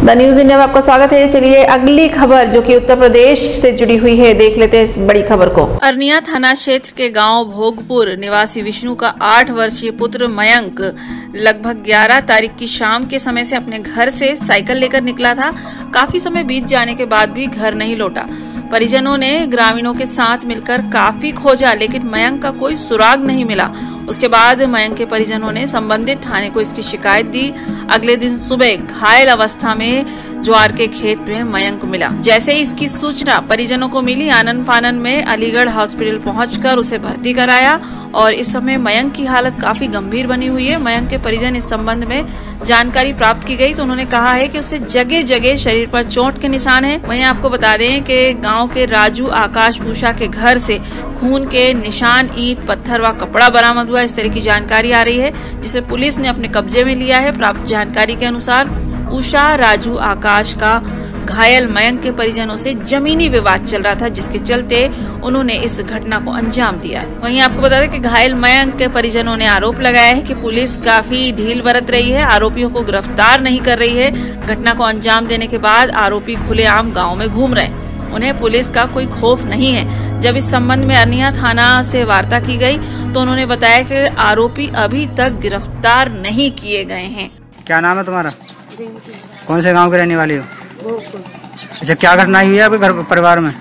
The news India में आपका स्वागत है। चलिए अगली खबर जो कि उत्तर प्रदेश से जुड़ी हुई है, देख लेते हैं इस बड़ी खबर को। अरनिया थाना क्षेत्र के गांव भोगपुर निवासी विष्णु का 8 वर्षीय पुत्र मयंक लगभग 11 तारीख की शाम के समय से अपने घर से साइकिल लेकर निकला था। काफी समय बीत जाने के बाद भी घर नहीं लौटा। परिजनों ने ग्रामीणों के साथ मिलकर काफी खोजा, लेकिन मयंक का कोई सुराग नहीं मिला। उसके बाद मयंक के परिजनों ने संबंधित थाने को इसकी शिकायत दी। अगले दिन सुबह घायल अवस्था में ज्वार के खेत में मयंक मिला। जैसे ही इसकी सूचना परिजनों को मिली, आनन फानन में अलीगढ़ हॉस्पिटल पहुंचकर उसे भर्ती कराया और इस समय मयंक की हालत काफी गंभीर बनी हुई है। मयंक के परिजन इस संबंध में जानकारी प्राप्त की गई तो उन्होंने कहा है कि उसे जगह जगह शरीर पर चोट के निशान हैं। वहीं आपको बता दें कि गांव के राजू आकाश उषा के घर से खून के निशान, ईंट, पत्थर व कपड़ा बरामद हुआ। इस तरह की जानकारी आ रही है, जिसे पुलिस ने अपने कब्जे में लिया है। प्राप्त जानकारी के अनुसार उषा, राजू, आकाश का घायल मयंक के परिजनों से जमीनी विवाद चल रहा था, जिसके चलते उन्होंने इस घटना को अंजाम दिया है। वहीं आपको बता दें कि घायल मयंक के परिजनों ने आरोप लगाया है कि पुलिस काफी ढील बरत रही है, आरोपियों को गिरफ्तार नहीं कर रही है। घटना को अंजाम देने के बाद आरोपी खुलेआम गाँव में घूम रहे हैं, उन्हें पुलिस का कोई खौफ नहीं है। जब इस संबंध में अरनिया थाना से वार्ता की गई तो उन्होंने बताया कि आरोपी अभी तक गिरफ्तार नहीं किए गए हैं। क्या नाम है तुम्हारा? कौन से गांव के रहने वाली हो? अच्छा, क्या घटना हुई है आपके घर परिवार में?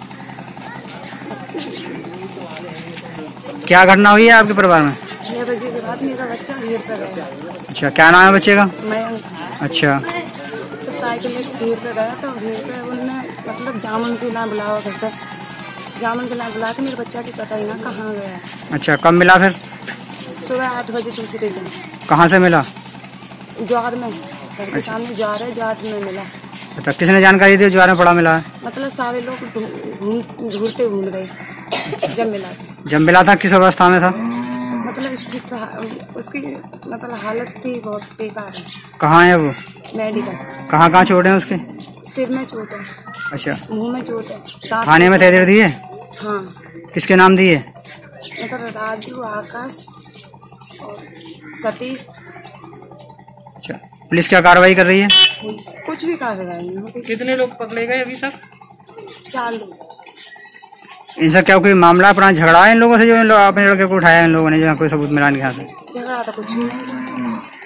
क्या घटना हुई है आपके परिवार में? 6 बजे के बाद मेरा बच्चा घेर पे गया। अच्छा, क्या नाम है बच्चे का? मयंक। अच्छा, तो साइकिल लेकर घेर पे गया तो घेर पे उन्होंने मतलब जामुन के ना बुलावा करता, जामुन के ना बुला के मेरे बच्चा की पता ही ना कहाँ गया है। अच्छा, कब मिला फिर? सुबह 8 बजे दूसरे दिन। कहाँ से मिला? ज्वार में, घर के सामने ज्वार है, ज्वार में मिला। तो किसने जानकारी दी ज्वार में पड़ा मिला है? मतलब सारे लोग ढूंढते घूम रहे जब मिला था किस अवस्था में था? मतलब उसकी मतलब हालत थी बहुत बेकार है। कहाँ है वो? मेडिकल। कहाँ चोट है उसके? सिर में चोट है। अच्छा, मुंह में चोट है। थाने में तहरीर दी है? हाँ। किसके नाम दी है? मतलब राजू, आकाश और सतीश। अच्छा, पुलिस क्या कार्रवाई कर रही है? कुछ भी कार्रवाई नहीं होती। कितने लोग पकड़े गए अभी तक? 4 लोग। इनसे क्या कोई मामला पुराना झगड़ा है इन लोगों से जो अपने लड़के को उठाया इन लोगों ने, जहाँ कोई सबूत मिला नहीं? यहाँ से झगड़ा तो कुछ भी नहीं।